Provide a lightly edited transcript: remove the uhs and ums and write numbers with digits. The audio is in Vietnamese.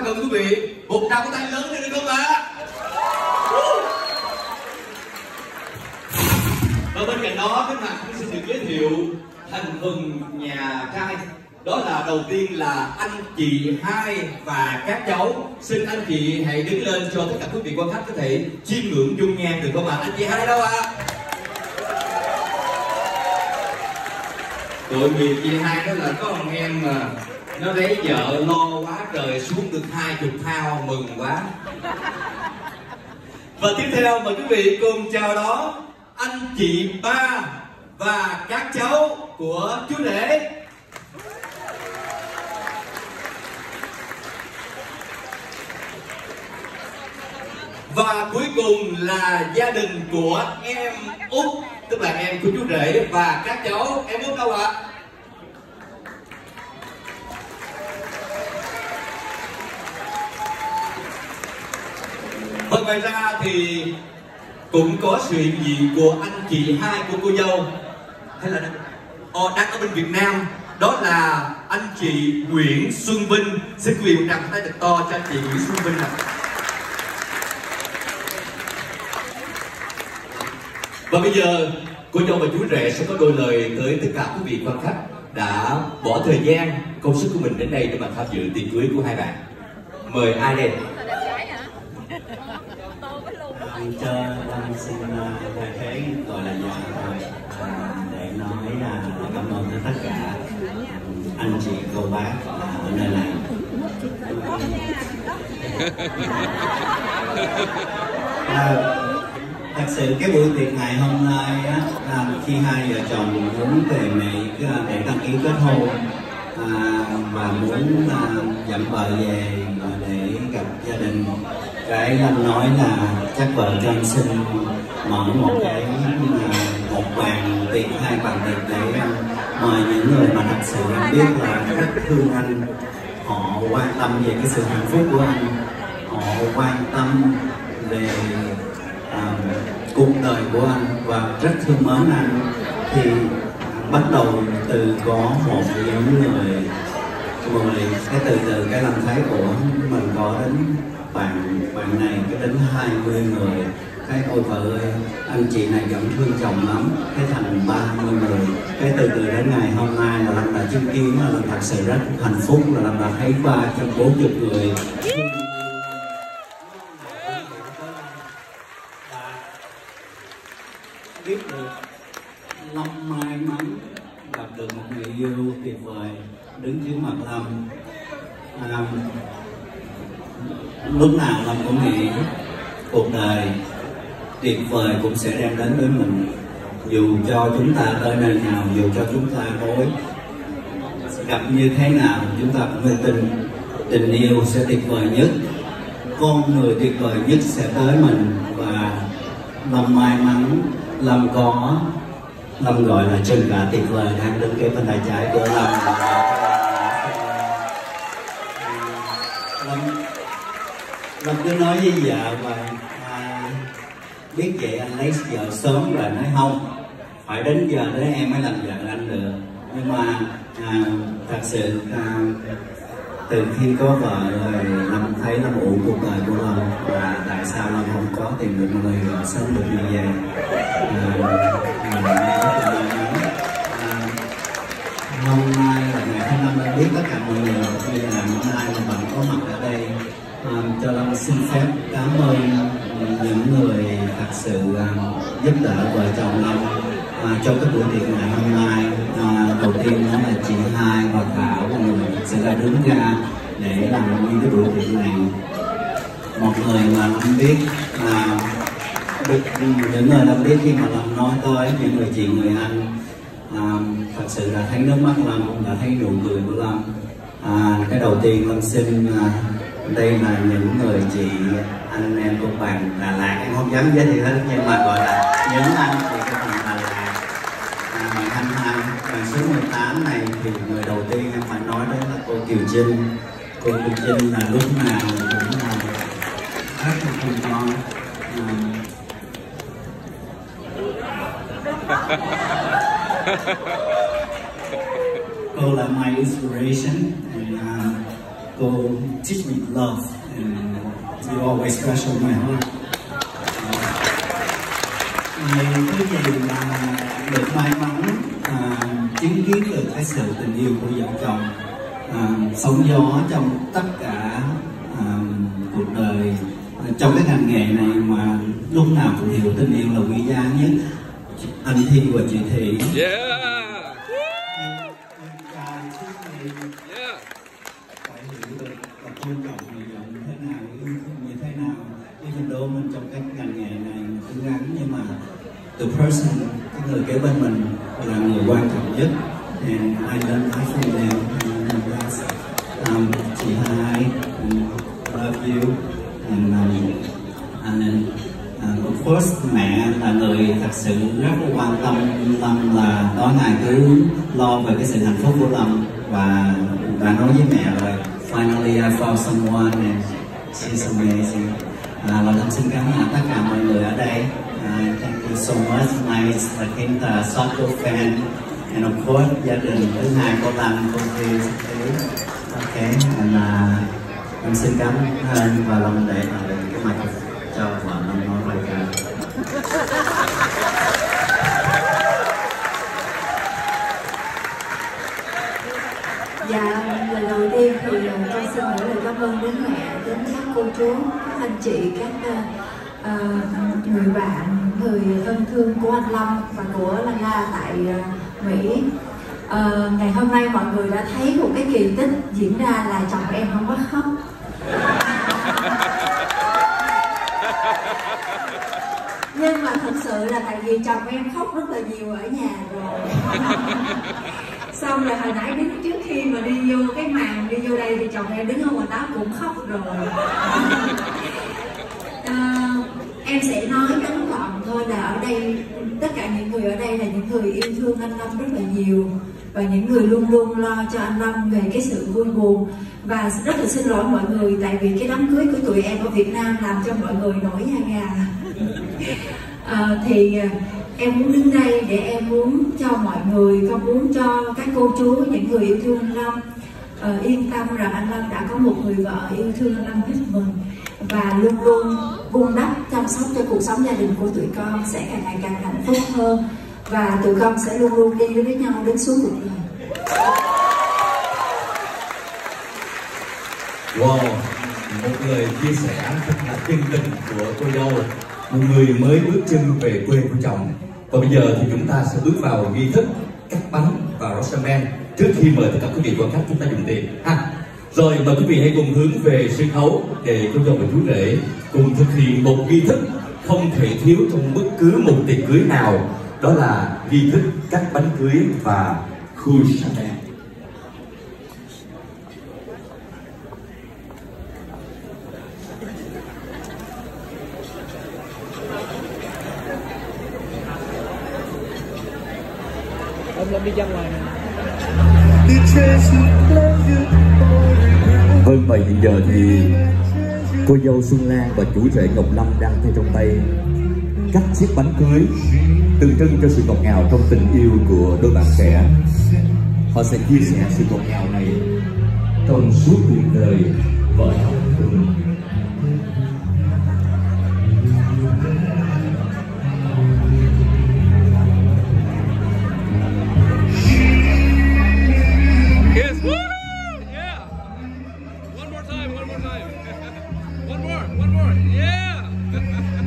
cần quý vị một tràng tay lớn lên được không ạ? Và bên cạnh đó các bạn cũng xin được giới thiệu thành phần nhà trai. Đó là đầu tiên là anh chị hai và các cháu. Xin anh chị hãy đứng lên cho tất cả quý vị quan khách có thể chiêm ngưỡng dung nhan được không ạ? Anh chị hai đâu ạ? Tội nghiệp chị hai đó là có một em mà nó lấy vợ lo quá trời, xuống được 20 thao, mừng quá. Và tiếp theo mời quý vị cùng chào đón anh chị ba và các cháu của chú rể. Và cuối cùng là gia đình của em út, tức là em của chú rể và các cháu. Em út đâu ạ? Và ngoài ra thì cũng có sự hiện diện của anh chị hai của cô dâu, hay là đang ở bên Việt Nam. Đó là anh chị Nguyễn Xuân Vinh. Xin quý vị một tràng tay thật to cho anh chị Nguyễn Xuân Vinh ạ. Và bây giờ cô dâu và chú rể sẽ có đôi lời tới tất cả quý vị quan khách đã bỏ thời gian, công sức của mình đến đây để mà tham dự tiệc cưới của hai bạn. Mời ai đây? Cho Đăng xin thay thế gọi là dạ thôi để nói cảm ơn tất cả anh chị cô bác ở nơi này. Thật sự cái buổi tiệc ngày hôm nay á, khi hai vợ chồng muốn về Mỹ để đăng ký kết hôn và muốn dẫn vợ về để gặp gia đình, cái anh nói là chắc vợ cho anh xin mở một bàn tiệc, hai bàn tiệc để mời những người mà thật sự anh biết là rất thương anh, họ quan tâm về cái sự hạnh phúc của anh, họ quan tâm về cuộc đời của anh và rất thương mến anh. Thì bắt đầu từ có một những người cái từ cái làm thấy của mình có đến bạn này cái đến 20 người. Cái ôi vợ ơi, anh chị này vẫn thương chồng lắm, cái thành 30 người. Cái từ đến ngày hôm nay là Lâm đã chứng kiến, là Lâm thật sự rất hạnh phúc, là Lâm đã thấy 340 người biết được Lâm may mắn gặp được một người yêu tuyệt vời đứng trước mặt Lâm. Lúc nào Lâm cũng nghĩ cuộc đời tuyệt vời cũng sẽ đem đến với mình, dù cho chúng ta tới nơi nào, dù cho chúng ta có gặp như thế nào, chúng ta cũng phải tin tình yêu sẽ tuyệt vời nhất, con người tuyệt vời nhất sẽ tới mình. Và Lâm may mắn, Lâm gọi là chân cả tuyệt vời đang đứng kế bên tay trái của Lâm cứ nói với vợ và biết vậy anh lấy vợ sớm rồi, nói không phải đến giờ đấy em mới làm vợ anh được. Nhưng mà thật sự từ khi có vợ rồi Lâm thấy Lâm ủ cuộc đời của Lâm, và tại sao Lâm không có tìm được một người vợ sớm được như vậy. Hôm nay là ngày thứ 5 Lâm biết tất cả mọi người, bây giờ hôm nay là bạn có mặt ở đây. Cho Lâm xin phép cảm ơn những người thật sự giúp đỡ vợ chồng Lâm trong cái buổi tiệc ngày hôm nay. Đầu tiên đó là chị Hai và Thảo, mọi người sẽ là đứng ra để làm như cái buổi tiệc này. Một người mà Lâm biết những người Lâm biết khi mà Lâm nói tới những người chị, người anh, thật sự là thấy nước mắt Lâm, là thấy nụ cười của Lâm. Cái đầu tiên Lâm xin đây là những người chị anh em của bạn Đà Lạt, em không dám giới thiệu hết nhưng mà gọi là những anh chị của bạn Đà Lạt. Bạn 22, bạn số 18 này thì người đầu tiên em phải nói đến là cô Kiều Trinh. Cô Kiều Trinh là lúc nào cũng là rất là thương con. Cô là my inspiration. cô teach me love and you always special in my heart. Ngày thứ gì mà được may mắn chứng kiến được cái sự tình yêu của vợ chồng sóng gió trong tất cả cuộc đời, trong cái ngành nghề này mà lúc nào cũng hiểu tình yêu là quý giá nhất. Anh Thi và chị Thị. Phải hiểu được và tôn trọng người vợ như thế nào, yêu thương như thế nào. Even though mình trong cái ngành nghề này cứng rắn, nhưng mà the person, cái người kế bên mình là người quan trọng nhất. And I learned that from them. Chị Hai, love you. And then of course mẹ là người thật sự rất quan tâm Lâm, là tối ngày cứ lo về cái sự hạnh phúc của Lâm, và đã nói với mẹ rồi finally I found someone and she's amazing. Và Lâm xin cảm ơn tất cả mọi người ở đây. Thank you so much. Nice là Kim là soccer fan, and of course gia đình thứ hai của Lâm, cô Thi. Okay, and em xin cảm ơn và Lâm để lại cái mặt cho vợ Lâm nói bài ca. Dạ, lời đầu tiên thì tôi xin gửi lời cảm ơn đến mẹ, đến các cô chú, các anh chị, các người bạn, người thân thương của anh Lâm và của Lan La tại Mỹ. Ngày hôm nay mọi người đã thấy một cái kỳ tích diễn ra là chồng em không có khóc. Nhưng mà thật sự là tại vì chồng em khóc rất là nhiều ở nhà rồi. Xong rồi hồi nãy đứng trước khi mà đi vô cái màn đi vô đây thì chồng em đứng ở ngoài đó cũng khóc rồi. Em sẽ nói ngắn gọn thôi là ở đây tất cả những người ở đây là những người yêu thương anh Lâm rất là nhiều, và những người luôn luôn lo cho anh Lâm về cái sự vui buồn. Và rất là xin lỗi mọi người tại vì cái đám cưới của tụi em ở Việt Nam làm cho mọi người nổi da gà. Thì em muốn đứng đây để em muốn cho mọi người, con muốn cho các cô chú, những người yêu thương anh Lâm yên tâm rằng anh Lâm đã có một người vợ yêu thương anh Lâm hết mình, và luôn luôn vun đắp chăm sóc cho cuộc sống gia đình của tụi con sẽ càng ngày càng hạnh phúc hơn, và tụi con sẽ luôn luôn đi với nhau đến suốt cuộc đời. Wow, một lời chia sẻ rất là chân tình của cô dâu, một người mới bước chân về quê của chồng. Và bây giờ thì chúng ta sẽ bước vào nghi thức cắt bánh và rosamen. Trước khi mời tất cả quý vị quan khách chúng ta dùng tiền ha. Rồi mời quý vị hãy cùng hướng về sân khấu để cô dâu và chú rể cùng thực hiện một nghi thức không thể thiếu trong bất cứ một tiệc cưới nào, đó là nghi thức cắt bánh cưới và khui champagne. Đi ra ngoài này. Vâng, và hiện giờ thì cô dâu Xuân Lan và chủ rể Ngọc Lâm đang theo trong tay cắt chiếc bánh cưới, tượng trưng cho sự ngọt ngào trong tình yêu của đôi bạn trẻ. Họ sẽ chia sẻ sự ngọt ngào này trong suốt cuộc đời vợ chồng của mình. One more, yeah!